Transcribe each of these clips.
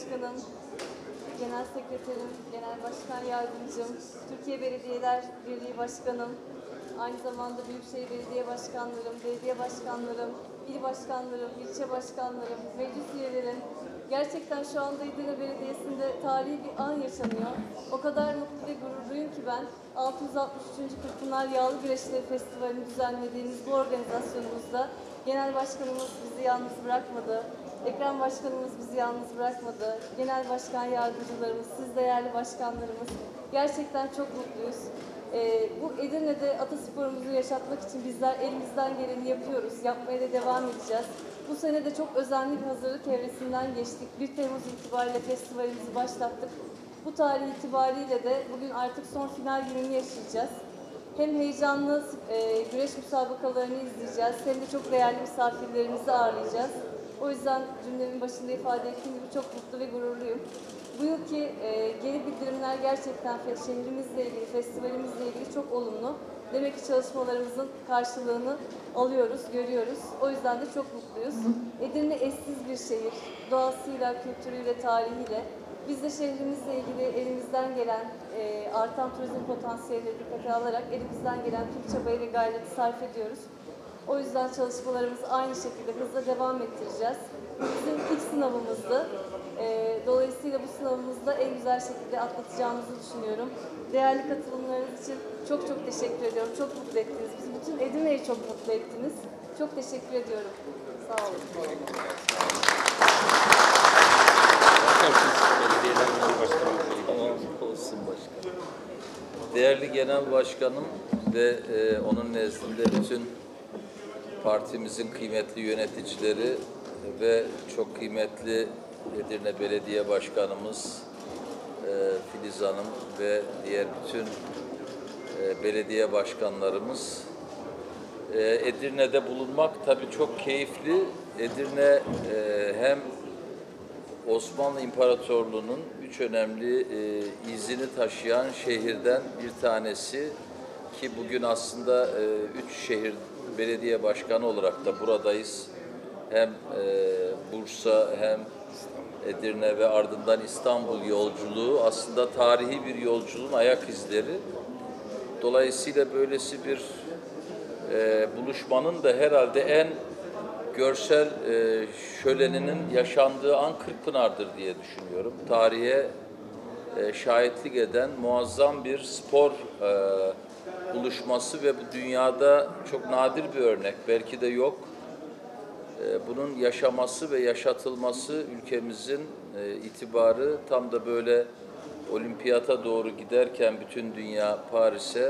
Başkanım, Genel Sekreterim, Genel Başkan Yardımcım, Türkiye Belediyeler Birliği Başkanım, aynı zamanda Büyükşehir Belediye Başkanlarım, belediye başkanlarım, il başkanlarım, ilçe başkanlarım, meclis üyelerim. Gerçekten şu anda Edirne Belediyesi'nde tarihi bir an yaşanıyor. O kadar mutlu ve gururluyum ki ben 663. Kırkpınar Yağlı Güreşleri Festivali'ni düzenlediğimiz bu organizasyonumuzda Genel Başkanımız bizi yalnız bırakmadı. Ekrem Başkanımız bizi yalnız bırakmadı. Genel Başkan Yardımcılarımız, siz değerli başkanlarımız. Gerçekten çok mutluyuz. Bu Edirne'de atasporumuzu yaşatmak için bizler elimizden geleni yapıyoruz. Yapmaya da devam edeceğiz. Bu sene de çok özenli bir hazırlık evresinden geçtik. 1 Temmuz itibariyle festivalimizi başlattık. Bu tarih itibariyle de bugün artık son final gününü yaşayacağız. Hem heyecanlı güreş müsabakalarını izleyeceğiz, hem de çok değerli misafirlerimizi ağırlayacağız. O yüzden cümlemin başında ifade ettiğim gibi çok mutlu ve gururluyum. Bu yılki geri bildirimler gerçekten şehrimizle ilgili, festivalimizle ilgili çok olumlu. Demek ki çalışmalarımızın karşılığını alıyoruz, görüyoruz. O yüzden de çok mutluyuz. Edirne eşsiz bir şehir. Doğasıyla, kültürüyle, tarihiyle. Biz de şehrimizle ilgili elimizden gelen artan turizm potansiyelleri dikkate alarak elimizden gelen tüm çabayı ve gayreti sarf ediyoruz. O yüzden çalışmalarımızı aynı şekilde hızla devam ettireceğiz. Bizim ilk sınavımızdı. Dolayısıyla bu sınavımızda en güzel şekilde atlatacağımızı düşünüyorum. Değerli katılımlarınız için çok çok teşekkür ediyorum. Çok mutlu ettiniz. Biz bütün Edirne'yi çok mutlu ettiniz. Çok teşekkür ediyorum. Sağ olun. Değerli Genel Başkanım ve onun nezdinde bütün partimizin kıymetli yöneticileri ve çok kıymetli Edirne Belediye Başkanımız Filiz Hanım ve diğer bütün belediye başkanlarımız. Edirne'de bulunmak tabii çok keyifli. Edirne hem Osmanlı İmparatorluğu'nun üç önemli izini taşıyan şehirden bir tanesi ki bugün aslında üç şehir belediye başkanı olarak da buradayız. Hem Bursa hem Edirne ve ardından İstanbul yolculuğu aslında tarihi bir yolculuğun ayak izleri. Dolayısıyla böylesi bir buluşmanın da herhalde en görsel şöleninin yaşandığı an Kırkpınar'dır diye düşünüyorum. Tarihe şahitlik eden muazzam bir spor buluşması ve bu dünyada çok nadir bir örnek, belki de yok. Bunun yaşaması ve yaşatılması ülkemizin itibarı tam da böyle olimpiyata doğru giderken bütün dünya Paris'e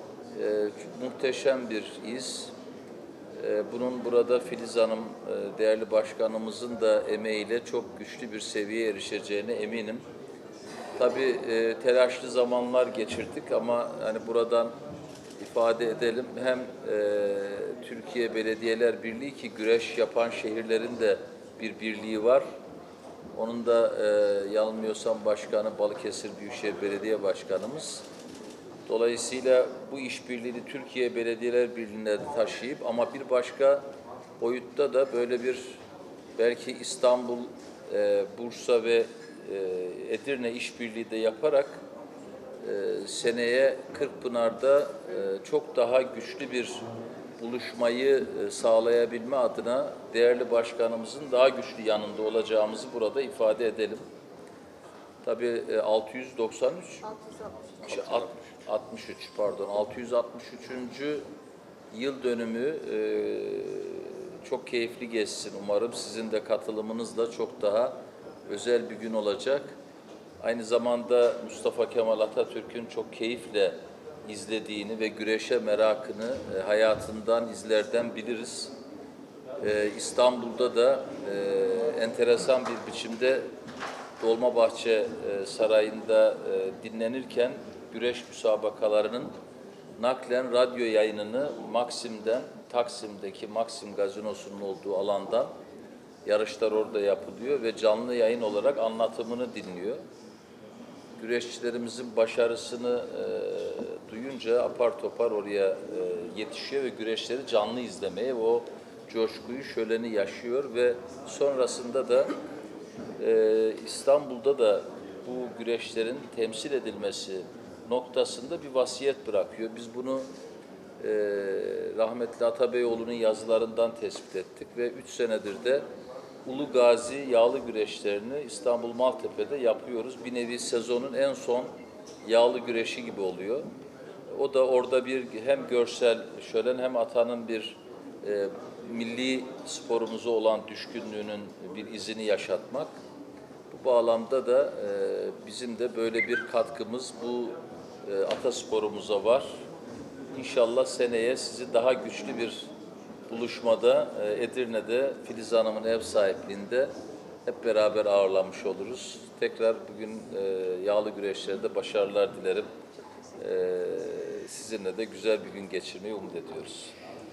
muhteşem bir iz. Bunun burada Filiz Hanım, değerli başkanımızın da emeğiyle çok güçlü bir seviyeye erişeceğine eminim. Tabii telaşlı zamanlar geçirdik ama hani buradan ifade edelim. Hem Türkiye Belediyeler Birliği ki güreş yapan şehirlerin de bir birliği var. Onun da yanılmıyorsam başkanı Balıkesir Büyükşehir Belediye Başkanımız. Dolayısıyla bu işbirliğini Türkiye Belediyeler Birliği'ne taşıyıp ama bir başka boyutta da böyle bir belki İstanbul, Bursa ve Edirne işbirliği de yaparak seneye Kırkpınar'da çok daha güçlü bir buluşmayı sağlayabilme adına değerli başkanımızın daha güçlü yanında olacağımızı burada ifade edelim. Tabii 663. Yıl dönümü çok keyifli geçsin umarım. Sizin de katılımınızla çok daha özel bir gün olacak. Aynı zamanda Mustafa Kemal Atatürk'ün çok keyifle izlediğini ve güreşe merakını hayatından, izlerden biliriz. İstanbul'da da enteresan bir biçimde Dolmabahçe Sarayı'nda dinlenirken güreş müsabakalarının naklen radyo yayınını Maksim'den, Taksim'deki Maksim Gazinosu'nun olduğu alandan yarışlar orada yapılıyor ve canlı yayın olarak anlatımını dinliyor. Güreşçilerimizin başarısını duyunca apar topar oraya yetişiyor ve güreşleri canlı izlemeye, o coşkuyu, şöleni yaşıyor ve sonrasında da İstanbul'da da bu güreşlerin temsil edilmesi noktasında bir vasiyet bırakıyor. Biz bunu rahmetli Atabeyoğlu'nun yazılarından tespit ettik ve 3 senedir de Ulu Gazi yağlı güreşlerini İstanbul Maltepe'de yapıyoruz. Bir nevi sezonun en son yağlı güreşi gibi oluyor. O da orada bir hem görsel şölen hem atanın bir milli sporumuza olan düşkünlüğünün bir izini yaşatmak. Bu bağlamda da bizim de böyle bir katkımız bu atasporumuza var. İnşallah seneye sizi daha güçlü bir buluşmada Edirne'de Filiz Hanım'ın ev sahipliğinde hep beraber ağırlamış oluruz. Tekrar bugün yağlı güreşlerde başarılar dilerim. Sizinle de güzel bir gün geçirmeyi umut ediyoruz.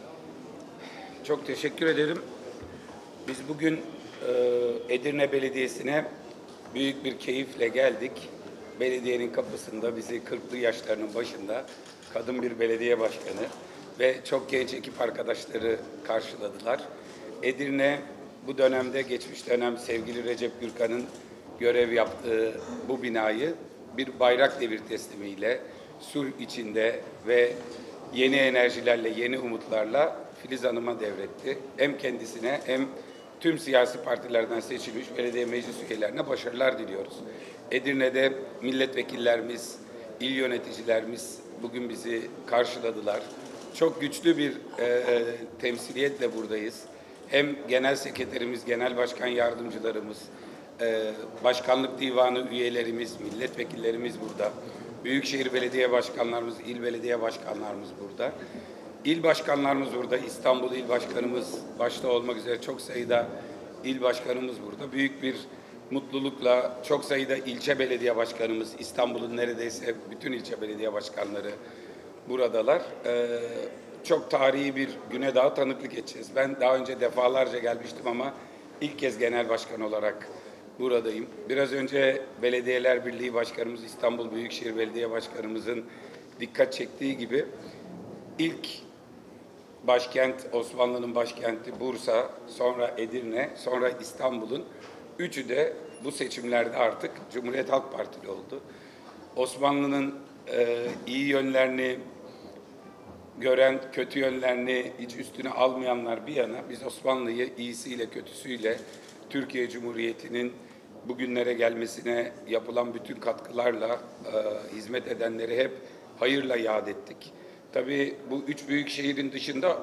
Çok teşekkür ederim. Biz bugün Edirne Belediyesi'ne büyük bir keyifle geldik. Belediyenin kapısında bizi 40'lı yaşlarının başında kadın bir belediye başkanı ve çok genç ekip arkadaşları karşıladılar. Edirne bu dönemde, geçmiş dönem sevgili Recep Gürkan'ın görev yaptığı bu binayı bir bayrak devir teslimiyle sulh içinde ve yeni enerjilerle, yeni umutlarla Filiz Hanım'a devretti. Hem kendisine hem tüm siyasi partilerden seçilmiş belediye meclis üyelerine başarılar diliyoruz. Edirne'de milletvekillerimiz, il yöneticilerimiz bugün bizi karşıladılar. Çok güçlü bir temsiliyetle buradayız. Hem genel sekreterimiz, genel başkan yardımcılarımız, başkanlık divanı üyelerimiz, milletvekillerimiz burada. Büyükşehir belediye başkanlarımız, il belediye başkanlarımız burada. İl başkanlarımız burada, İstanbul İl Başkanımız başta olmak üzere çok sayıda il başkanımız burada. Büyük bir mutlulukla çok sayıda ilçe belediye başkanımız, İstanbul'un neredeyse bütün ilçe belediye başkanları buradalar. Çok tarihi bir güne daha tanıklık edeceğiz. Ben daha önce defalarca gelmiştim ama ilk kez genel başkan olarak buradayım. Biraz önce Belediyeler Birliği Başkanımız, İstanbul Büyükşehir Belediye Başkanımızın dikkat çektiği gibi ilk başkent, Osmanlı'nın başkenti Bursa, sonra Edirne, sonra İstanbul'un üçü de bu seçimlerde artık Cumhuriyet Halk Partili oldu. Osmanlı'nın iyi yönlerini gören, kötü yönlerini hiç üstüne almayanlar bir yana, biz Osmanlı'yı iyisiyle kötüsüyle Türkiye Cumhuriyeti'nin bugünlere gelmesine yapılan bütün katkılarla hizmet edenleri hep hayırla yad ettik. Tabii bu üç büyük şehrin dışında,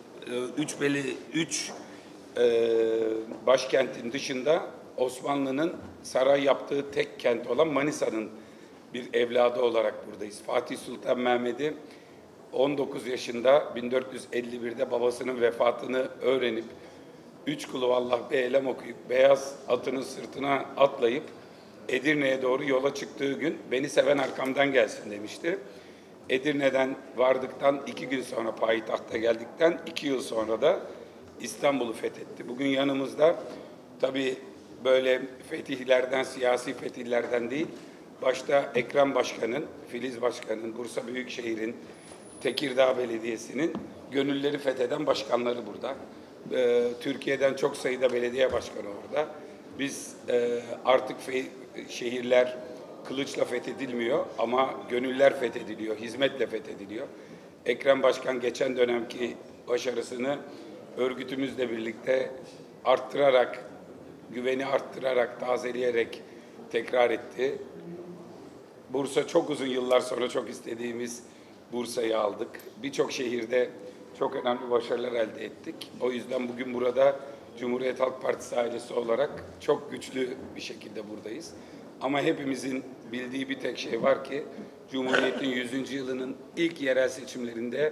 üç başkentin dışında Osmanlı'nın saray yaptığı tek kent olan Manisa'nın bir evladı olarak buradayız. Fatih Sultan Mehmet'i 19 yaşında 1451'de babasının vefatını öğrenip üç kulu Allah bir eylem okuyup beyaz atının sırtına atlayıp Edirne'ye doğru yola çıktığı gün beni seven arkamdan gelsin demişti. Edirne'den vardıktan 2 gün sonra payitahta geldikten 2 yıl sonra da İstanbul'u fethetti. Bugün yanımızda tabii böyle fetihlerden, siyasi fetihlerden değil, başta Ekrem Başkan'ın, Filiz Başkan'ın, Bursa Büyükşehir'in, Tekirdağ Belediyesi'nin gönülleri fetheden başkanları burada. Türkiye'den çok sayıda belediye başkanı orada. Biz artık şehirler kılıçla fethedilmiyor ama gönüller fethediliyor, hizmetle fethediliyor. Ekrem Başkan geçen dönemki başarısını örgütümüzle birlikte arttırarak, güveni arttırarak, tazeleyerek tekrar etti. Bursa çok uzun yıllar sonra çok istediğimiz Bursa'yı aldık. Birçok şehirde çok önemli başarılar elde ettik. O yüzden bugün burada Cumhuriyet Halk Partisi ailesi olarak çok güçlü bir şekilde buradayız. Ama hepimizin bildiği bir tek şey var ki Cumhuriyet'in 100. yılının ilk yerel seçimlerinde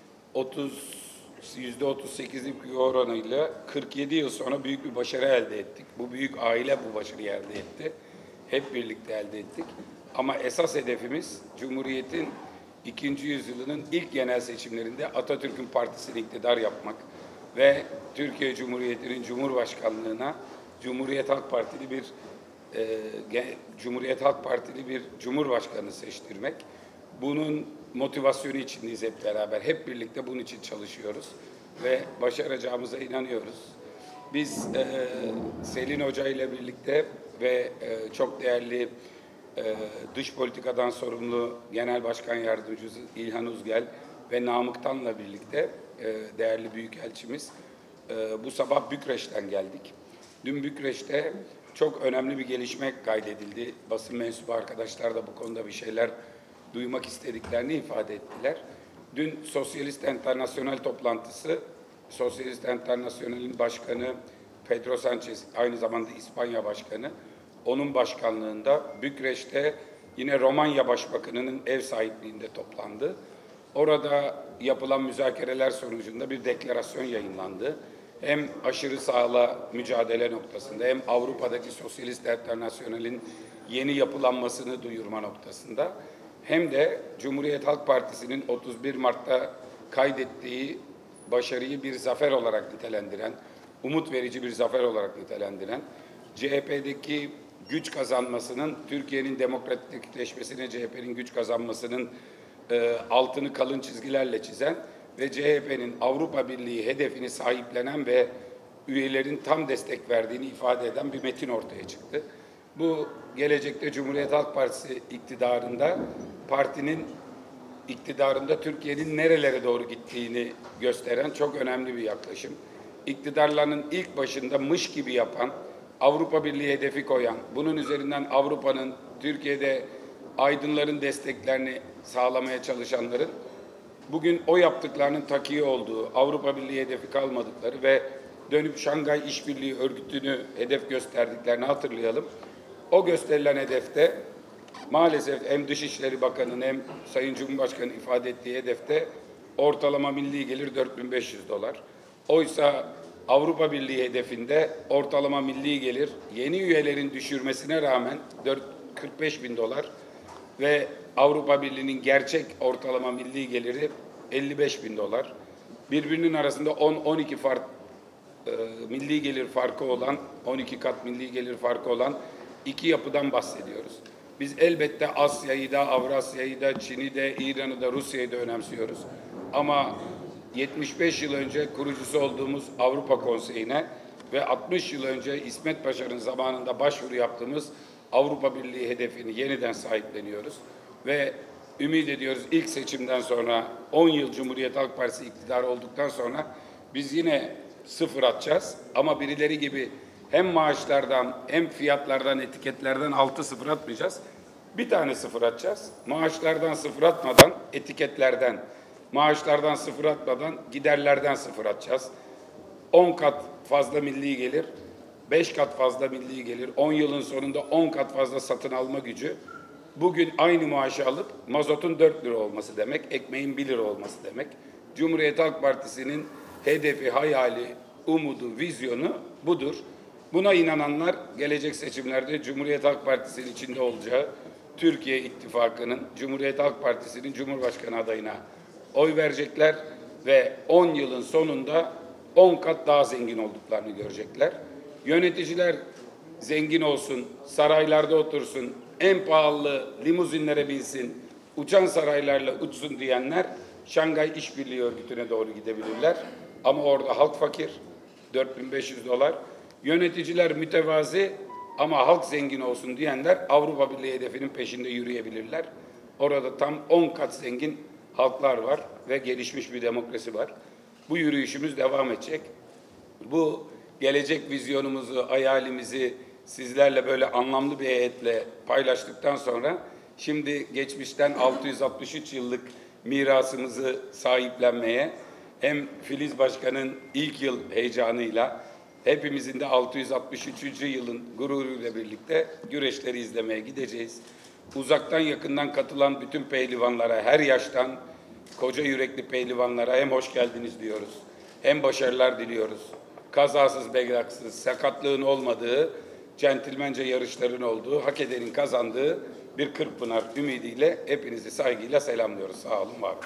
%38'lik bir oranıyla 47 yıl sonra büyük bir başarı elde ettik. Bu büyük aile bu başarıyı elde etti. Hep birlikte elde ettik. Ama esas hedefimiz Cumhuriyet'in 2. yüzyılının ilk genel seçimlerinde Atatürk'ün partisini iktidar yapmak ve Türkiye Cumhuriyeti'nin Cumhurbaşkanlığına Cumhuriyet Halk Partili bir Cumhurbaşkanı seçtirmek. Bunun motivasyonu içindeyiz hep beraber. Hep birlikte bunun için çalışıyoruz ve başaracağımıza inanıyoruz. Biz Selin Hoca ile birlikte ve çok değerli dış politikadan sorumlu Genel Başkan Yardımcısı İlhan Uzgel ve Namık Tan'la birlikte değerli Büyükelçimiz bu sabah Bükreş'ten geldik. Dün Bükreş'te çok önemli bir gelişme kaydedildi. Basın mensubu arkadaşlar da bu konuda bir şeyler duymak istediklerini ifade ettiler. Dün Sosyalist Enternasyonel toplantısı, Sosyalist Enternasyonel'in başkanı Pedro Sanchez, aynı zamanda İspanya Başkanı, onun başkanlığında Bükreş'te yine Romanya Başbakanı'nın ev sahipliğinde toplandı. Orada yapılan müzakereler sonucunda bir deklarasyon yayınlandı. Hem aşırı sağla mücadele noktasında hem Avrupa'daki Sosyalist Enternasyonel'in yeni yapılanmasını duyurma noktasında hem de Cumhuriyet Halk Partisi'nin 31 Mart'ta kaydettiği başarıyı bir zafer olarak nitelendiren, umut verici bir zafer olarak nitelendiren, CHP'deki güç kazanmasının, Türkiye'nin demokratikleşmesine CHP'nin güç kazanmasının altını kalın çizgilerle çizen ve CHP'nin Avrupa Birliği hedefini sahiplenen ve üyelerin tam destek verdiğini ifade eden bir metin ortaya çıktı. Bu gelecekte Cumhuriyet Halk Partisi iktidarında, partinin iktidarında Türkiye'nin nerelere doğru gittiğini gösteren çok önemli bir yaklaşım. İktidarlarının ilk başında mış gibi yapan, Avrupa Birliği hedefi koyan, bunun üzerinden Avrupa'nın, Türkiye'de aydınların desteklerini sağlamaya çalışanların bugün o yaptıklarının takiye olduğu, Avrupa Birliği hedefi kalmadıkları ve dönüp Şangay İşbirliği Örgütü'nü hedef gösterdiklerini hatırlayalım. O gösterilen hedefte maalesef hem Dışişleri Bakanı'nın hem Sayın Cumhurbaşkanı ifade ettiği hedefte ortalama milli gelir $4.500. Oysa Avrupa Birliği hedefinde ortalama milli gelir yeni üyelerin düşürmesine rağmen $45.000 ve Avrupa Birliği'nin gerçek ortalama milli geliri $55.000. Birbirinin arasında 10-12 milli gelir farkı olan, 12 kat milli gelir farkı olan iki yapıdan bahsediyoruz. Biz elbette Asya'yı da, Avrasya'yı da, Çin'i de, İran'ı da, Rusya'yı da önemsiyoruz. Ama 75 yıl önce kurucusu olduğumuz Avrupa Konseyi'ne ve 60 yıl önce İsmet Paşa'nın zamanında başvuru yaptığımız Avrupa Birliği hedefini yeniden sahipleniyoruz. Ve ümit ediyoruz ilk seçimden sonra 10 yıl Cumhuriyet Halk Partisi iktidarı olduktan sonra biz yine sıfır atacağız. Ama birileri gibi hem maaşlardan hem fiyatlardan, etiketlerden 6-0 atmayacağız. Bir tane sıfır atacağız. Maaşlardan sıfır atmadan, etiketlerden, maaşlardan sıfır atmadan, giderlerden sıfır atacağız. 10 kat fazla milli gelir, 5 kat fazla milli gelir, 10 yılın sonunda 10 kat fazla satın alma gücü. Bugün aynı maaşı alıp mazotun 4 lira olması demek, ekmeğin 1 lira olması demek. Cumhuriyet Halk Partisi'nin hedefi, hayali, umudu, vizyonu budur. Buna inananlar gelecek seçimlerde Cumhuriyet Halk Partisi'nin içinde olacağı Türkiye İttifakı'nın, Cumhuriyet Halk Partisi'nin Cumhurbaşkanı adayına oy verecekler ve 10 yılın sonunda 10 kat daha zengin olduklarını görecekler. Yöneticiler zengin olsun, saraylarda otursun, en pahalı limuzinlere binsin, uçan saraylarla uçsun diyenler Şangay İşbirliği Örgütü'ne doğru gidebilirler. Ama orada halk fakir, $4.500. Yöneticiler mütevazi ama halk zengin olsun diyenler Avrupa Birliği hedefinin peşinde yürüyebilirler. Orada tam 10 kat zengin halklar var ve gelişmiş bir demokrasi var. Bu yürüyüşümüz devam edecek. Bu gelecek vizyonumuzu, hayalimizi sizlerle böyle anlamlı bir heyetle paylaştıktan sonra şimdi geçmişten 663 yıllık mirasımızı sahiplenmeye hem Filiz Başkan'ın ilk yıl heyecanıyla hepimizin de 663. yılın gururuyla birlikte güreşleri izlemeye gideceğiz. Uzaktan yakından katılan bütün pehlivanlara, her yaştan koca yürekli pehlivanlara hem hoş geldiniz diyoruz, hem başarılar diliyoruz. Kazasız belasız, sakatlığın olmadığı, centilmence yarışların olduğu, hak edenin kazandığı bir Kırkpınar ümidiyle hepinizi saygıyla selamlıyoruz. Sağ olun, var olun.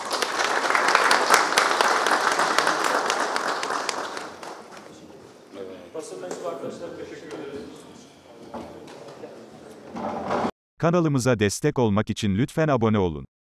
Basın mensubu arkadaşlar teşekkür ederiz. Kanalımıza destek olmak için lütfen abone olun.